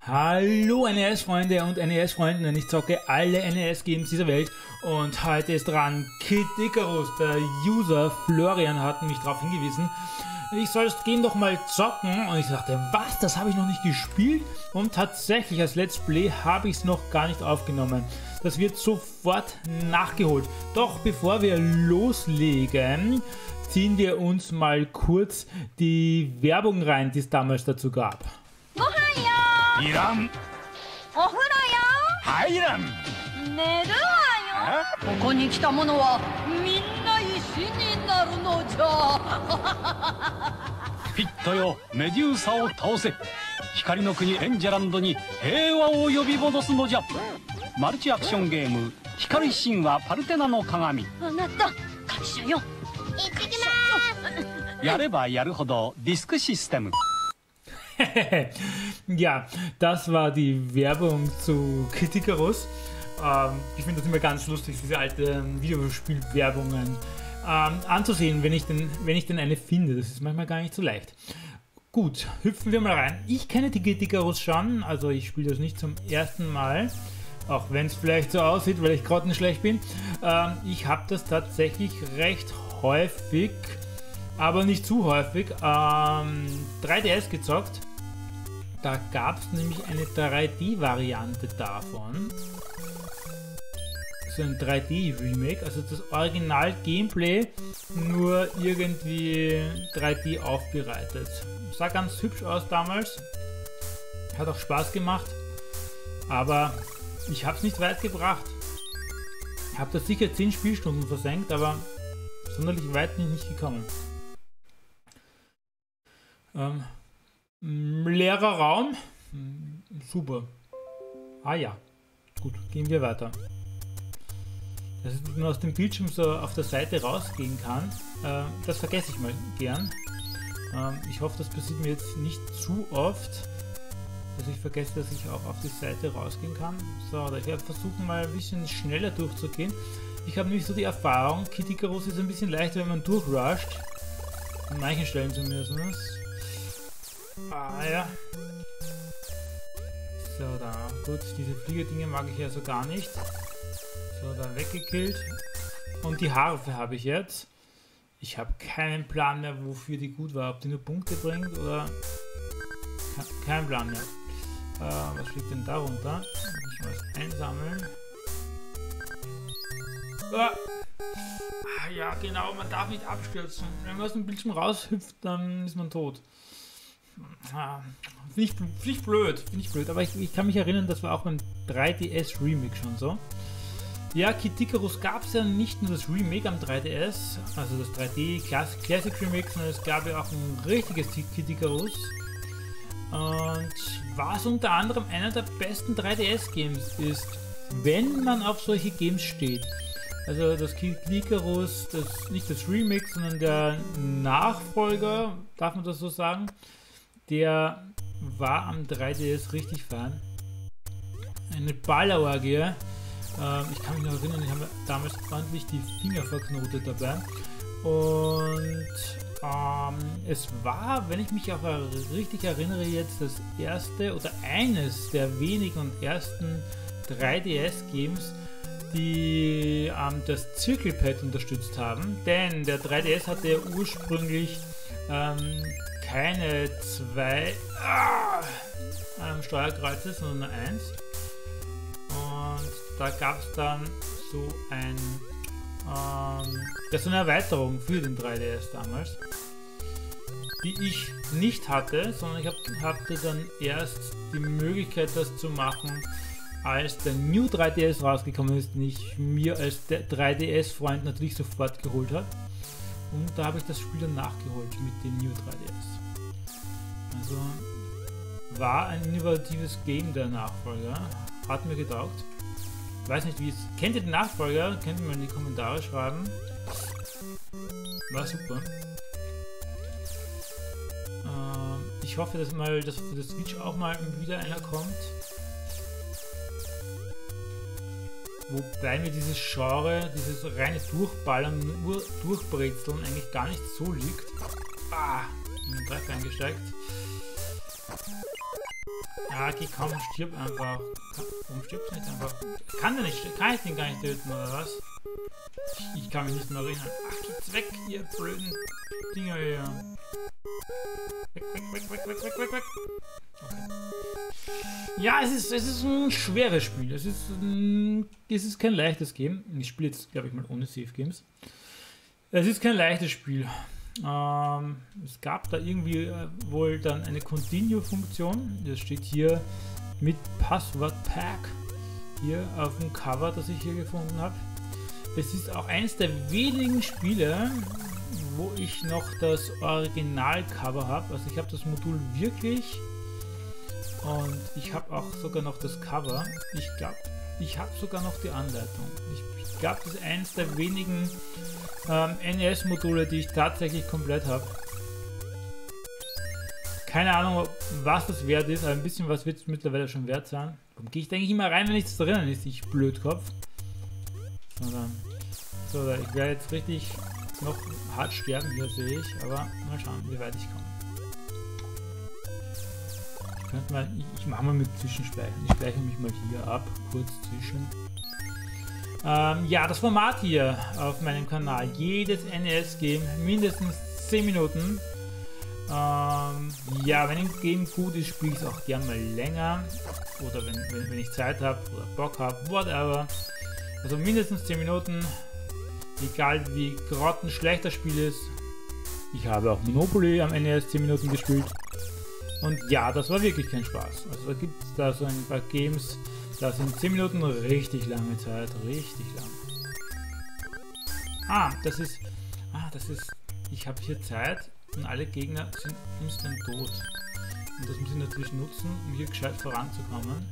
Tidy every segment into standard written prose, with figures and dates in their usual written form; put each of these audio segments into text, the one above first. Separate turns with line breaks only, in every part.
Hallo NES-Freunde und NES-Freundinnen, ich zocke alle NES-Games dieser Welt und heute ist dran Kid Icarus. Der User Florian hat mich darauf hingewiesen, ich soll das Game doch mal zocken und ich dachte, was, das habe ich noch nicht gespielt? Und tatsächlich als Let's Play habe ich es noch gar nicht aufgenommen. Das wird sofort nachgeholt. Doch bevor wir loslegen, ziehen wir uns mal kurz die Werbung rein, die es damals dazu gab.
いらん。
お風呂
入らん。
よ。寝るわよ。ここに来た者はみんな石になるのじゃ。
ピットよ、メデューサを倒せ。光の国エンジェランドに平和を呼び戻すのじゃ。マルチアクションゲーム光神話パルテナの鏡。
あなた、会社よ。行ってきまーす。
やればやるほどディスクシステム。
Ja, das war die Werbung zu Kid Icarus. Ich finde das immer ganz lustig, diese alten Videospielwerbungen anzusehen, wenn ich denn eine finde. Das ist manchmal gar nicht so leicht. Gut, hüpfen wir mal rein. Ich kenne die Kid Icarus schon, also ich spiele das nicht zum ersten Mal. Auch wenn es vielleicht so aussieht, weil ich grottenschlecht bin. Ich habe das tatsächlich recht häufig, aber nicht zu häufig, 3DS gezockt. Da gab es nämlich eine 3D-Variante davon. So ein 3D-Remake, also das Original-Gameplay nur irgendwie 3D aufbereitet. Sah ganz hübsch aus damals, hat auch Spaß gemacht, aber ich habe es nicht weit gebracht. Ich habe da sicher 10 Spielstunden versenkt, aber sonderlich weit bin ich nicht gekommen. Leerer Raum. Super. Ah ja. Gut, gehen wir weiter. Dass man aus dem Bildschirm so auf der Seite rausgehen kann, das vergesse ich mal gern. Ich hoffe, das passiert mir jetzt nicht zu oft, dass ich vergesse, dass ich auch auf die Seite rausgehen kann. So, ich werde versuchen, mal ein bisschen schneller durchzugehen. Ich habe nämlich so die Erfahrung, Kid Icarus ist ein bisschen leichter, wenn man durchrusht. An manchen Stellen zumindest. Ah ja. So, da. Gut, diese Fliegerdinge mag ich ja so gar nicht. So, da weggekillt. Und die Harfe habe ich jetzt. Ich habe keinen Plan mehr, wofür die gut war. Ob die nur Punkte bringt oder... Kein Plan mehr. Was liegt denn da runter? Ich muss einsammeln. Ah, ja, genau, man darf nicht abstürzen. Wenn man aus dem Bildschirm raushüpft, dann ist man tot. Finde ich blöd, aber ich kann mich erinnern, das war auch beim 3DS Remake schon so. Ja, Kid Icarus gab es ja nicht nur das Remake am 3DS, also das 3D Classic Remake, sondern es gab ja auch ein richtiges Kid Icarus. Und was unter anderem einer der besten 3DS Games ist, wenn man auf solche Games steht. Also das Kid Icarus, nicht das Remake, sondern der Nachfolger, darf man das so sagen? Der war am 3DS richtig fein. Eine Ballerorgie. Ich kann mich noch erinnern, ich habe damals ordentlich die Finger verknotet dabei. Und es war, wenn ich mich auch richtig erinnere, jetzt das erste oder eines der wenigen und ersten 3DS-Games, die das Zirkelpad unterstützt haben. Denn der 3DS hatte ja ursprünglich keine 2 Steuerkreuze, sondern nur 1. Und da gab es dann so so eine Erweiterung für den 3DS damals, die ich nicht hatte, sondern ich hatte dann erst die Möglichkeit, das zu machen, als der New 3DS rausgekommen ist, den ich mir als 3DS-Freund natürlich sofort geholt habe. Und da habe ich das Spiel dann nachgeholt mit dem New 3DS. Also war ein innovatives Game, der Nachfolger. Hat mir getaugt. Weiß nicht, wie es... Kennt ihr den Nachfolger? Könnt ihr mal in die Kommentare schreiben. War super. Ich hoffe, dass für das Switch auch mal wieder einer kommt. Wobei mir dieses Genre, dieses reine Durchballern, nur Durchbrezeln eigentlich gar nicht so liegt. In den Treffer eingesteigt. Ah, okay, komm, stirb einfach. Warum stirbst du nicht einfach? Kann ich den gar nicht töten, oder was? Ich kann mich nicht mehr erinnern. Ach, geht's weg, ihr blöden Dinger hier. Weg. Okay. Ja, es ist ein schweres Spiel. Es ist kein leichtes Game. Ich spiele jetzt, glaube ich, mal ohne Save Games. Es ist kein leichtes Spiel. Es gab da irgendwie wohl dann eine Continue-Funktion. Das steht hier mit Passwort-Pack hier auf dem Cover, das ich hier gefunden habe. Es ist auch eines der wenigen Spiele, wo ich noch das Original-Cover habe. Also ich habe das Modul wirklich und ich habe auch sogar noch das Cover. Ich glaube, ich habe sogar noch die Anleitung. Ich glaube, das ist eines der wenigen NES-Module, die ich tatsächlich komplett habe. Keine Ahnung, was das wert ist, aber ein bisschen was wird es mittlerweile schon wert sein. Warum gehe ich, denke ich, immer rein, wenn nichts drinnen ist, ich Blödkopf. So, ich werde jetzt richtig noch hart sterben hier, sehe ich, aber mal schauen, wie weit ich komme. Ich mache mal mit Zwischenspeichern. Ich speichere mich mal hier ab, kurz zwischen. Ja, das Format hier auf meinem Kanal, jedes NES-Game mindestens 10 Minuten. Ja, wenn ein Game gut ist, spiele ich es auch gerne mal länger. Oder wenn ich Zeit habe oder Bock habe, whatever. Also mindestens 10 Minuten. Egal wie grottenschlecht das Spiel ist. Ich habe auch Monopoly am NES 10 Minuten gespielt. Und ja, das war wirklich kein Spaß. Also da gibt es da so ein paar Games, da sind 10 Minuten richtig lange Zeit. Richtig lang. Das ist... Ich habe hier Zeit und alle Gegner sind instant tot. Und das muss ich natürlich nutzen, um hier gescheit voranzukommen.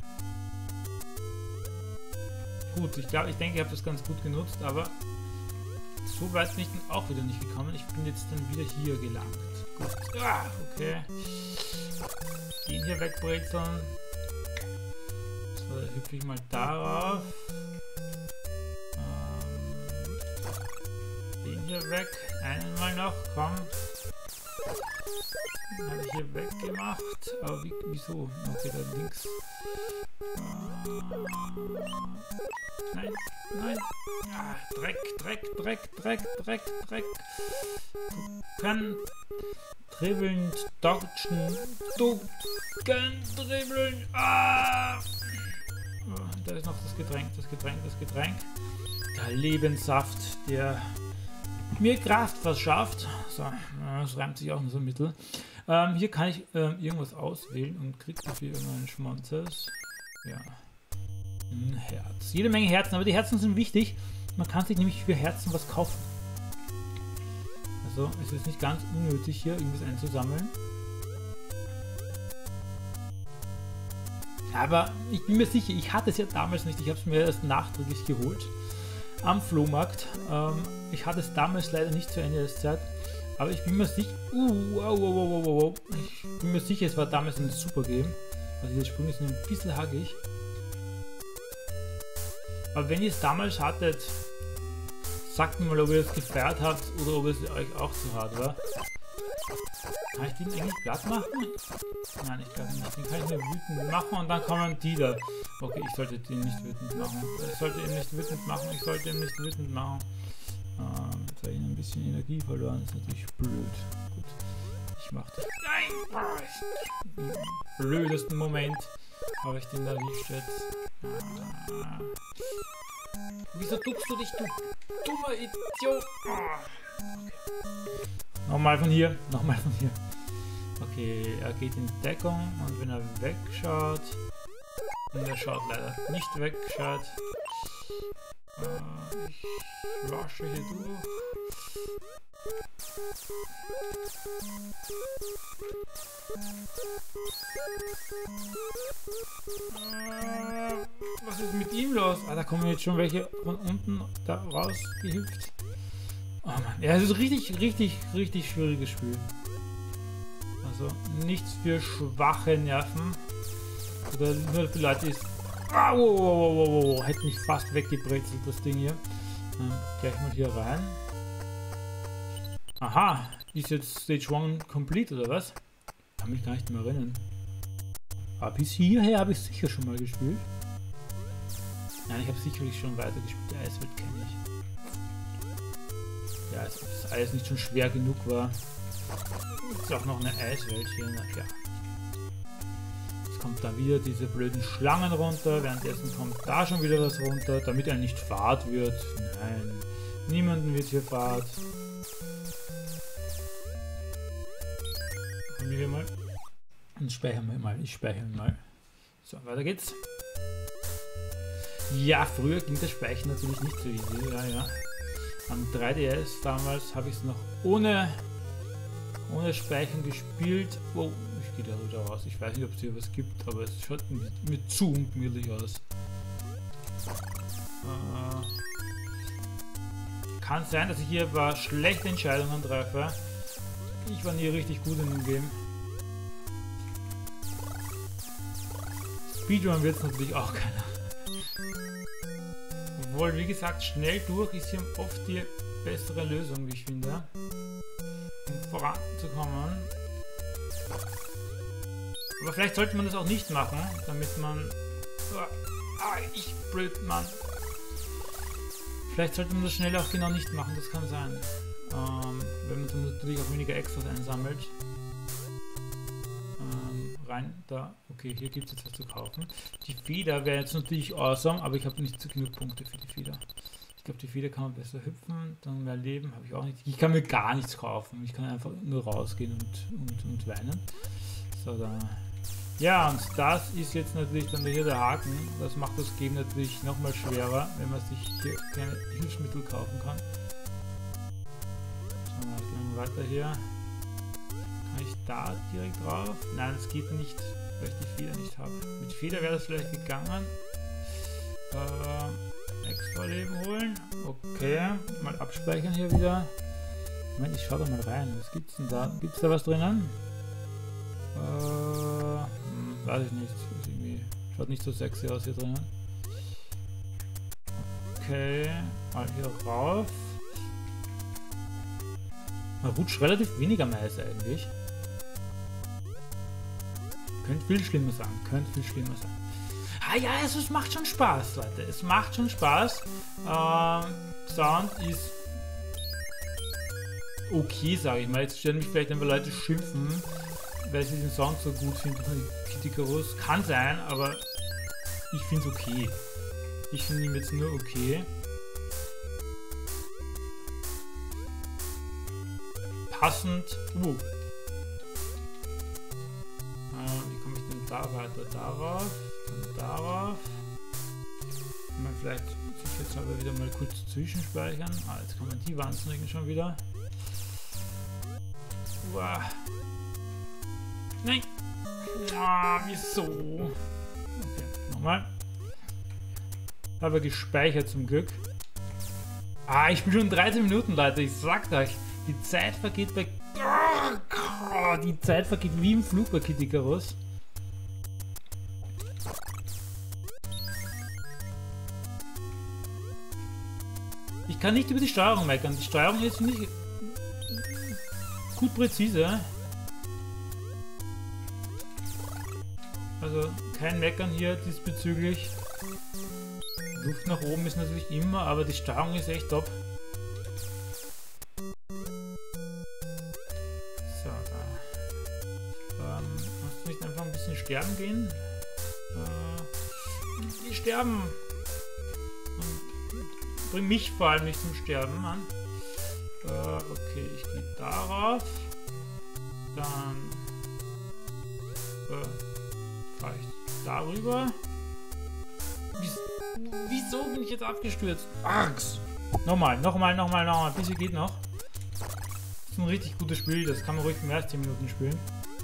Gut, ich denke, ich habe das ganz gut genutzt, aber so weit bin ich dann auch wieder nicht gekommen. Ich bin jetzt dann wieder hier gelangt. Gut. Okay. Den hier wegbrezeln. So, da hüpfe ich mal darauf. Den hier weg. Einen mal noch, komm. Den habe ich hier weggemacht. Aber wieso? Okay, da links. Nein. Dreck. Du kannst dribbeln, dodgen. Du kannst dribbeln. Da ist noch das Getränk. Der Lebenssaft, der mir Kraft verschafft. So, das reimt sich auch nur so mittel. Hier kann ich irgendwas auswählen und kriege dafür irgendeinen Schmonzes. Ja. Ein Herz. Jede Menge Herzen, aber die Herzen sind wichtig. Man kann sich nämlich für Herzen was kaufen. Also es ist nicht ganz unnötig, hier irgendwas einzusammeln. Aber ich bin mir sicher, ich hatte es ja damals nicht. Ich habe es mir erst nachträglich geholt. Am Flohmarkt. Ich hatte es damals leider nicht zur NES-Zeit. Aber ich bin mir sicher... Ich bin mir sicher, es war damals ein super Game. Also diese Sprünge sind ein bisschen hackig. Aber wenn ihr es damals hattet, sagt mir mal, ob ihr es gefeiert habt oder ob es euch auch zu hart war. Kann ich den eigentlich platt machen? Nein, ich glaube nicht. Den kann ich nur wütend machen und dann kommen die da. Okay, ich sollte den nicht wütend machen. Ich sollte ihn nicht wütend machen. Jetzt habe ich ein bisschen Energie verloren. Das ist natürlich blöd. Gut. Ich mache das. Nein! Im blödesten Moment habe ich den erwischt jetzt. Wieso duckst du dich, du dummer Idiot? Okay. Nochmal von hier. Okay, er geht in Deckung und wenn er wegschaut, und er schaut leider nicht weg, ich wasche hier durch. Was ist mit ihm los? Da kommen jetzt schon welche von unten da rausgehüpft. Oh Mann, ja, es ist richtig schwieriges Spiel. Also nichts für schwache Nerven. Oder nur für Leute, die es... Hätte mich fast weggebrezelt, das Ding hier. Gleich mal hier rein. Aha, ist jetzt Stage 1 complete oder was? Kann mich gar nicht mehr erinnern. Aber bis hierher habe ich sicher schon mal gespielt. Nein, ich habe sicherlich schon weiter gespielt. Die Eiswelt kenne ich. Ja, als ob das Eis nicht schon schwer genug war. Ist auch noch eine Eiswelt hier. Na klar. Jetzt kommt da wieder diese blöden Schlangen runter. Währenddessen kommt da schon wieder was runter, damit er nicht Fahrt wird. Nein, niemanden wird hier Fahrt. Kommen wir mal. Und speichern wir mal. Ich speichere mal. So, weiter geht's. Ja, früher ging das Speichern natürlich nicht so easy. Ja, ja. Am 3DS damals habe ich es noch ohne Speichern gespielt. Oh, ich gehe da wieder raus. Ich weiß nicht, ob es hier was gibt, aber es schaut mit zu ungemütlich aus. Kann sein, dass ich hier ein paar schlechte Entscheidungen treffe. Ich war nie richtig gut in dem Game. Speedrun wird es natürlich auch keiner. Obwohl, wie gesagt, schnell durch ist hier oft die bessere Lösung, wie ich finde, um voranzukommen. Aber vielleicht sollte man das auch nicht machen, damit man... ich blöd, Mann. Vielleicht sollte man das schnell auch genau nicht machen, das kann sein. Wenn man dann natürlich auch weniger Extras einsammelt. Rein da. Okay, hier gibt es jetzt was zu kaufen. Die Feder wäre jetzt natürlich awesome, aber ich habe nicht so genug Punkte für die Feder. Ich glaube, die Feder kann man besser hüpfen, dann mehr Leben habe ich auch nicht. Ich kann mir gar nichts kaufen. Ich kann einfach nur rausgehen und weinen. So, da. Ja, und das ist jetzt natürlich dann hier der Haken. Das macht das Game natürlich nochmal schwerer, wenn man sich hier keine Hilfsmittel kaufen kann. So, dann gehen wir weiter hier. Kann ich da direkt drauf? Nein, es geht nicht, weil ich die Feder nicht habe. Mit Feder wäre das vielleicht gegangen. Extra Leben holen. Okay, mal abspeichern hier wieder. Moment, ich schau da mal rein. Was gibt's denn da? Gibt's da was drinnen? Weiß ich nicht. Ist irgendwie, schaut nicht so sexy aus hier drinnen. Okay, mal hier rauf. Man rutscht relativ wenig am Eis eigentlich. Könnte viel schlimmer sein. Könnte viel schlimmer sein. Ah ja, es macht schon Spaß, Leute. Es macht schon Spaß. Sound ist okay, sage ich mal. Jetzt stellen mich vielleicht ein paar Leute schimpfen, weil sie den Sound so gut finden von Kid Icarus. Kann sein, aber ich finde es okay. Ich finde ihn jetzt nur okay. Passend. Wie komme ich denn da weiter? Darauf. Und darauf. Kann man vielleicht sich jetzt aber wieder mal kurz zwischenspeichern. Jetzt kommen die Wahnsinnigen schon wieder. Uah. Nein! Wieso? Okay, nochmal. Habe gespeichert zum Glück. Ich bin schon 13 Minuten, Leute. Ich sag's euch. Die Zeit vergeht bei... Die Zeit vergeht wie im Flug bei Kid Icarus. Ich kann nicht über die Steuerung meckern. Die Steuerung ist nicht gut präzise. Also kein Meckern hier diesbezüglich. Luft nach oben ist natürlich immer, aber die Steuerung ist echt top. So, da. Kannst du nicht einfach ein bisschen sterben gehen? Die sterben! Und bring mich vor allem nicht zum Sterben an. Okay, ich gehe darauf. Dann fahre ich darüber. Wieso bin ich jetzt abgestürzt? Axt! Nochmal. Bisschen geht noch. Das ist ein richtig gutes Spiel. Das kann man ruhig mehr als 10 Minuten spielen.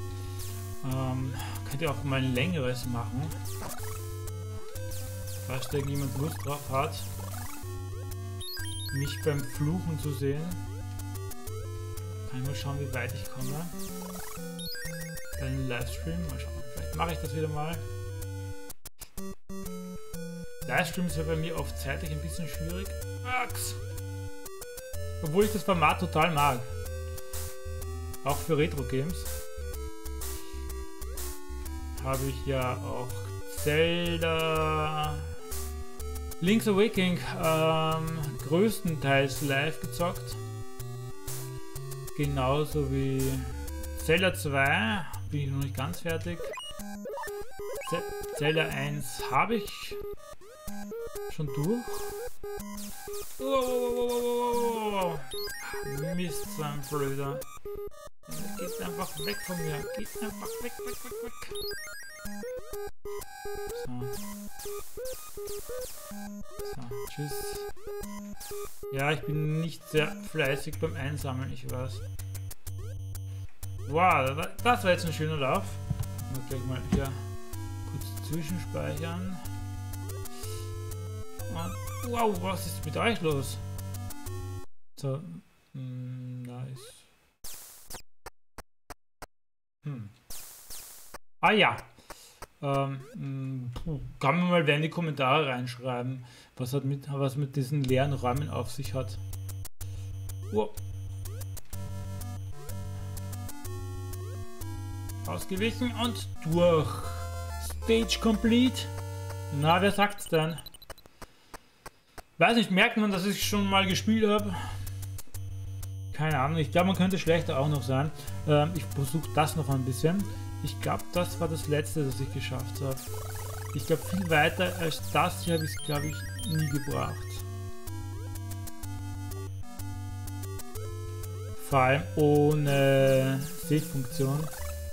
Könnt ihr auch mal ein längeres machen. Falls da irgendjemand Lust drauf hat, mich beim Fluchen zu sehen. Kann ich mal schauen, wie weit ich komme. Bei einem Livestream. Mal schauen. Vielleicht mache ich das wieder mal. Livestream ist ja bei mir oft zeitlich ein bisschen schwierig. Obwohl ich das Format total mag. Auch für Retro-Games. habe ich ja auch Zelda Link's Awakening größtenteils live gezockt. Genauso wie Zelda 2 bin ich noch nicht ganz fertig. Zelda 1 habe ich schon durch. Oh, Mist, so ein Blöder. Geht einfach weg von mir. Geht einfach weg. So, tschüss. Ja, ich bin nicht sehr fleißig beim Einsammeln, ich weiß. Wow, das war jetzt ein schöner Lauf. Ich gleich mal hier kurz zwischenspeichern. Und, wow, was ist mit euch los? So, nice. Ah ja. Kann man mal wer in die Kommentare reinschreiben, was mit diesen leeren Räumen auf sich hat. Wow. Ausgewichen und durch. Stage complete. Na, wer sagt's denn? Weiß nicht, merkt man, dass ich schon mal gespielt habe? Keine Ahnung, ich glaube, man könnte schlechter auch noch sein. Ich versuche das noch ein bisschen. Ich glaube, das war das letzte, das ich geschafft habe. Ich glaube, viel weiter als das hier habe ich es, glaube ich, nie gebracht. Vor allem ohne Save-Funktion.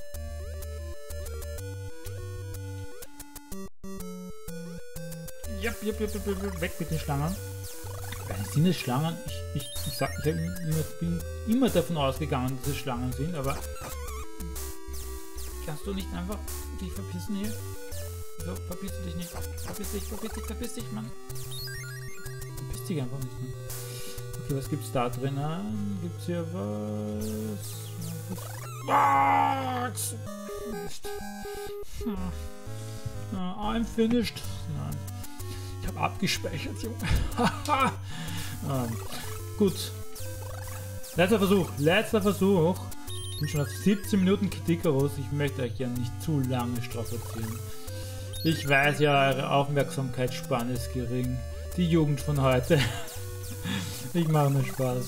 Weg mit den Schlangen. Sind es Schlangen? Ich bin immer davon ausgegangen, dass es Schlangen sind, aber kannst du nicht einfach dich verpissen hier? So, verpiss dich nicht. Verpiss dich, Mann. Verpiss dich einfach nicht, Mann. Okay, was gibt's da drinnen? Gibt's hier was? I'm finished. Nein. Ich habe abgespeichert, Junge. Gut. Letzter Versuch. Ich bin schon auf 17 Minuten Kritik raus. Ich möchte euch ja nicht zu lange strapazieren. Ich weiß ja, eure Aufmerksamkeitsspanne ist gering. Die Jugend von heute. Ich mache mir Spaß.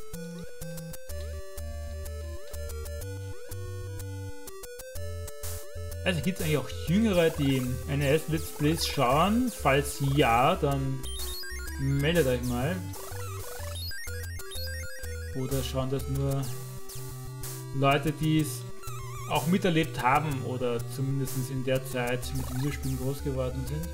Also gibt es eigentlich auch Jüngere, die NES Let's Plays schauen? Falls ja, dann meldet euch mal. Oder schauen das nur Leute, die es auch miterlebt haben oder zumindest in der Zeit mit Videospielen groß geworden sind.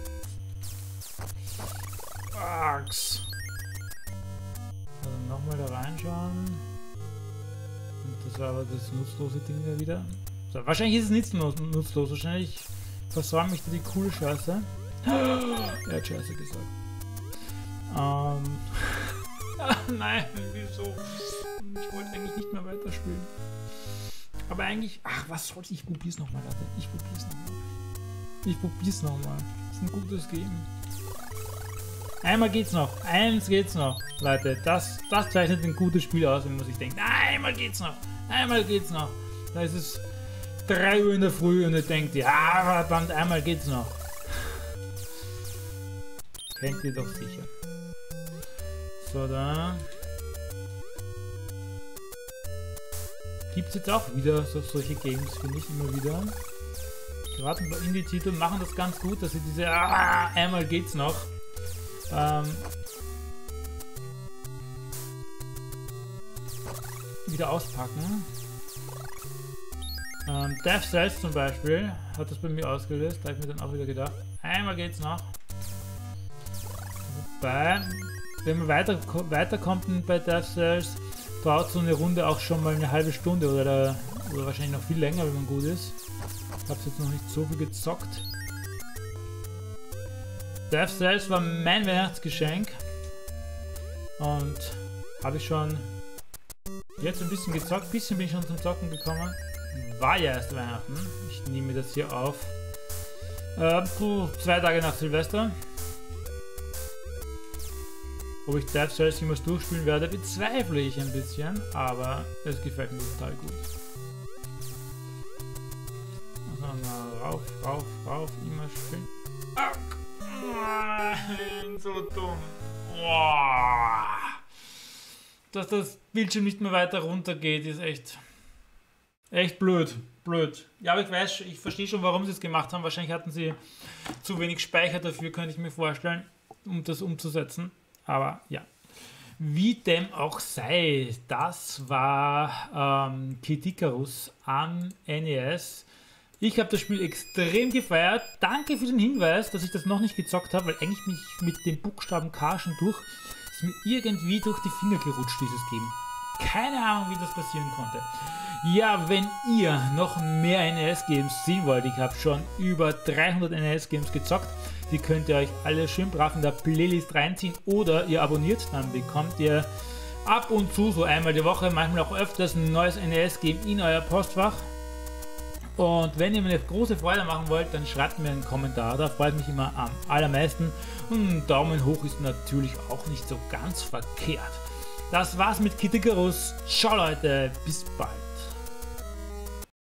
Axt. Also nochmal da reinschauen. Und das war aber das nutzlose Ding da wieder. So, wahrscheinlich ist es nicht nutzlos, wahrscheinlich versäume ich da die coole Scheiße. Er hat Scheiße gesagt. Nein, wieso? Ich wollte eigentlich nicht mehr weiterspielen. Aber eigentlich, ach, was soll's? Ich probier's nochmal, Leute. Ich probier's nochmal. Das ist ein gutes Game. Einmal geht's noch. Eins geht's noch. Leute, das zeichnet ein gutes Spiel aus, wenn man sich denkt, einmal geht's noch. Da ist es 3 Uhr in der Früh und ihr denkt, ja, verdammt, einmal geht's noch. Kennt ihr doch sicher. So, da. Gibt es jetzt auch wieder solche Games, finde ich, immer wieder. Gerade bei Indie-Titeln machen das ganz gut, dass sie diese einmal geht's noch wieder auspacken. Death Cells zum Beispiel hat das bei mir ausgelöst, da habe ich mir dann auch wieder gedacht, einmal geht's noch. Wobei, wenn man weiterkommt bei Death Cells, dauert so eine Runde auch schon mal eine halbe Stunde oder wahrscheinlich noch viel länger, wenn man gut ist. Ich habe jetzt noch nicht so viel gezockt. Death Cells war mein Weihnachtsgeschenk und habe ich schon jetzt ein bisschen gezockt. Ein bisschen bin ich schon zum Zocken gekommen. War ja erst Weihnachten. Ich nehme das hier auf 2 Tage nach Silvester. Ob ich Death Cells jemals durchspielen werde, bezweifle ich ein bisschen, aber es gefällt mir total gut. Also mal rauf, immer schön. Nein, so dumm. Boah. Dass das Bildschirm nicht mehr weiter runter geht, ist echt blöd. Ja, aber ich verstehe schon, warum sie es gemacht haben. Wahrscheinlich hatten sie zu wenig Speicher dafür, könnte ich mir vorstellen, um das umzusetzen. Aber ja. Wie dem auch sei, das war Kid Icarus am NES. Ich habe das Spiel extrem gefeiert. Danke für den Hinweis, dass ich das noch nicht gezockt habe, weil eigentlich mich mit dem Buchstaben K schon ist mir irgendwie durch die Finger gerutscht, dieses Game. Keine Ahnung, wie das passieren konnte. Ja, wenn ihr noch mehr NES-Games sehen wollt, ich habe schon über 300 NES-Games gezockt, die könnt ihr euch alle schön brav in der Playlist reinziehen oder ihr abonniert, dann bekommt ihr ab und zu, so einmal die Woche, manchmal auch öfters, ein neues NES-Game in euer Postfach. Und wenn ihr mir eine große Freude machen wollt, dann schreibt mir einen Kommentar, da freut mich immer am allermeisten. Und ein Daumen hoch ist natürlich auch nicht so ganz verkehrt. Das war's mit Kid Icarus. Ciao Leute, bis bald.